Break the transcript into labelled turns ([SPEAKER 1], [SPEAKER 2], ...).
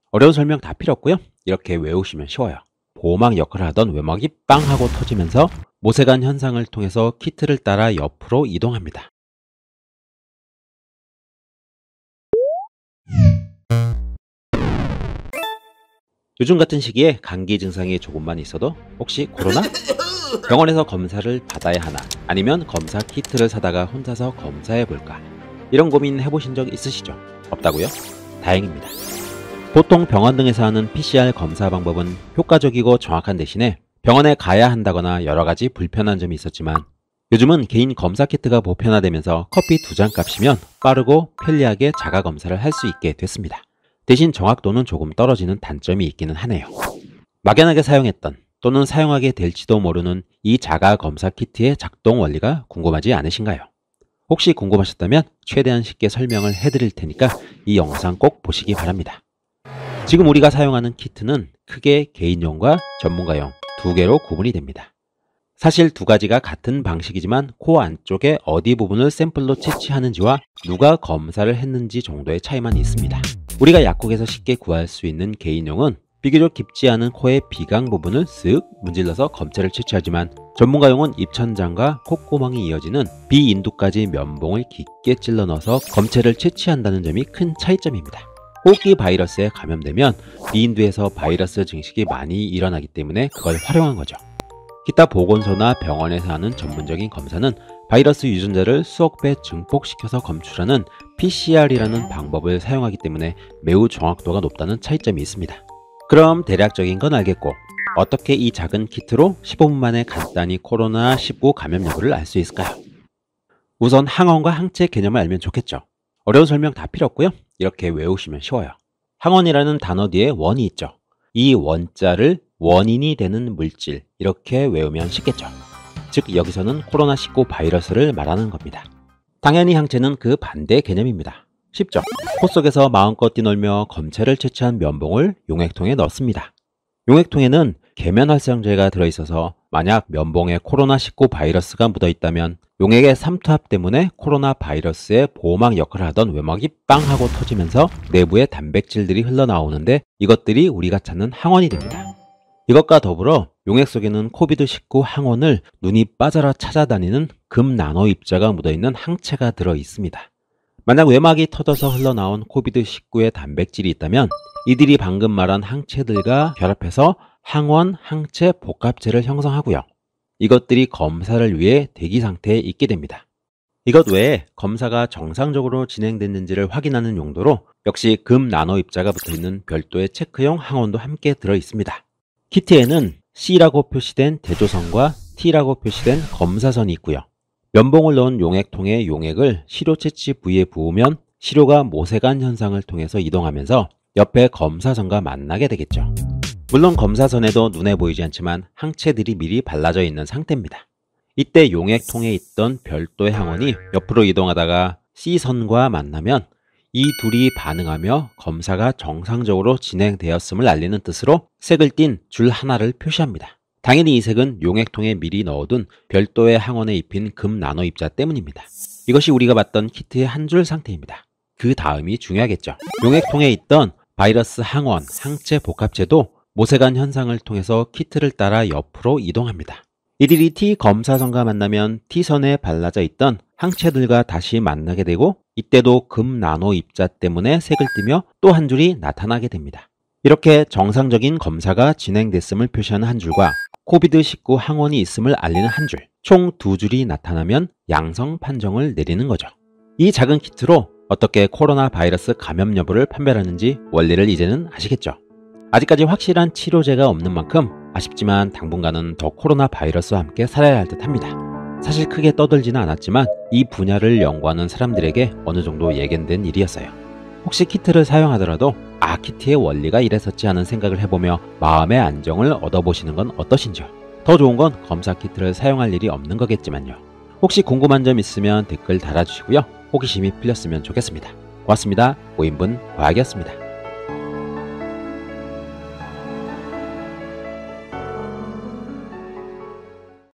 [SPEAKER 1] 어려운 설명 다 필요 없고요. 이렇게 외우시면 쉬워요. 보호막 역할을 하던 외막이 빵 하고 터지면서 모세관 현상을 통해서 키트를 따라 옆으로 이동합니다. 요즘 같은 시기에 감기 증상이 조금만 있어도 혹시 코로나? 병원에서 검사를 받아야 하나? 아니면 검사 키트를 사다가 혼자서 검사해 볼까? 이런 고민 해보신 적 있으시죠? 없다고요? 다행입니다. 보통 병원 등에서 하는 PCR 검사 방법은 효과적이고 정확한 대신에 병원에 가야 한다거나 여러 가지 불편한 점이 있었지만 요즘은 개인 검사 키트가 보편화되면서 커피 2잔 값이면 빠르고 편리하게 자가 검사를 할 수 있게 됐습니다. 대신 정확도는 조금 떨어지는 단점이 있기는 하네요. 막연하게 사용했던 또는 사용하게 될지도 모르는 이 자가 검사 키트의 작동 원리가 궁금하지 않으신가요? 혹시 궁금하셨다면 최대한 쉽게 설명을 해드릴 테니까 이 영상 꼭 보시기 바랍니다. 지금 우리가 사용하는 키트는 크게 개인용과 전문가용 두 개로 구분이 됩니다. 사실 두 가지가 같은 방식이지만 코 안쪽에 어디 부분을 샘플로 채취하는지와 누가 검사를 했는지 정도의 차이만 있습니다. 우리가 약국에서 쉽게 구할 수 있는 개인용은 비교적 깊지 않은 코의 비강 부분을 쓱 문질러서 검체를 채취하지만 전문가용은 입천장과 콧구멍이 이어지는 비인두까지 면봉을 깊게 찔러 넣어서 검체를 채취한다는 점이 큰 차이점입니다. 호흡기 바이러스에 감염되면 비인두에서 바이러스 증식이 많이 일어나기 때문에 그걸 활용한 거죠. 기타 보건소나 병원에서 하는 전문적인 검사는 바이러스 유전자를 수억 배 증폭시켜서 검출하는 PCR이라는 방법을 사용하기 때문에 매우 정확도가 높다는 차이점이 있습니다. 그럼 대략적인 건 알겠고 어떻게 이 작은 키트로 15분 만에 간단히 코로나19 감염 여부를 알 수 있을까요? 우선 항원과 항체 개념을 알면 좋겠죠. 어려운 설명 다 필요 없고요. 이렇게 외우시면 쉬워요. 항원이라는 단어 뒤에 원이 있죠. 이 원자를 원인이 되는 물질 이렇게 외우면 쉽겠죠. 즉 여기서는 코로나19 바이러스를 말하는 겁니다. 당연히 항체는 그 반대 개념입니다. 쉽죠? 코 속에서 마음껏 뛰놀며 검체를 채취한 면봉을 용액통에 넣습니다. 용액통에는 계면활성제가 들어있어서 만약 면봉에 코로나19 바이러스가 묻어있다면 용액의 삼투압 때문에 코로나 바이러스의 보호막 역할을 하던 외막이 빵 하고 터지면서 내부에 단백질들이 흘러나오는데 이것들이 우리가 찾는 항원이 됩니다. 이것과 더불어 용액 속에는 코비드19 항원을 눈이 빠져라 찾아다니는 금 나노 입자가 묻어있는 항체가 들어있습니다. 만약 외막이 터져서 흘러나온 코비드19의 단백질이 있다면 이들이 방금 말한 항체들과 결합해서 항원, 항체, 복합체를 형성하고요. 이것들이 검사를 위해 대기 상태에 있게 됩니다. 이것 외에 검사가 정상적으로 진행됐는지를 확인하는 용도로 역시 금 나노 입자가 붙어있는 별도의 체크용 항원도 함께 들어있습니다. 키트에는 C라고 표시된 대조선과 T라고 표시된 검사선이 있고요. 면봉을 넣은 용액통에 용액을 시료 채취 부위에 부으면 시료가 모세관 현상을 통해서 이동하면서 옆에 검사선과 만나게 되겠죠. 물론 검사선에도 눈에 보이지 않지만 항체들이 미리 발라져 있는 상태입니다. 이때 용액통에 있던 별도의 항원이 옆으로 이동하다가 C선과 만나면 이 둘이 반응하며 검사가 정상적으로 진행되었음을 알리는 뜻으로 색을 띤 줄 하나를 표시합니다. 당연히 이 색은 용액통에 미리 넣어둔 별도의 항원에 입힌 금 나노 입자 때문입니다. 이것이 우리가 봤던 키트의 한 줄 상태입니다. 그 다음이 중요하겠죠. 용액통에 있던 바이러스 항원, 항체 복합체도 모세관 현상을 통해서 키트를 따라 옆으로 이동합니다. 이들이 T 검사선과 만나면 T선에 발라져 있던 항체들과 다시 만나게 되고 이때도 금 나노 입자 때문에 색을 띠며 또 한 줄이 나타나게 됩니다. 이렇게 정상적인 검사가 진행됐음을 표시하는 한 줄과 코비드19 항원이 있음을 알리는 한 줄, 총 두 줄이 나타나면 양성 판정을 내리는 거죠. 이 작은 키트로 어떻게 코로나 바이러스 감염 여부를 판별하는지 원리를 이제는 아시겠죠? 아직까지 확실한 치료제가 없는 만큼 아쉽지만 당분간은 더 코로나 바이러스와 함께 살아야 할 듯 합니다. 사실 크게 떠들지는 않았지만 이 분야를 연구하는 사람들에게 어느 정도 예견된 일이었어요. 혹시 키트를 사용하더라도 키트의 원리가 이랬었지 하는 생각을 해보며 마음의 안정을 얻어보시는 건 어떠신지요? 더 좋은 건 검사 키트를 사용할 일이 없는 거겠지만요. 혹시 궁금한 점 있으면 댓글 달아주시고요. 호기심이 풀렸으면 좋겠습니다. 고맙습니다. 5인분 과학이었습니다.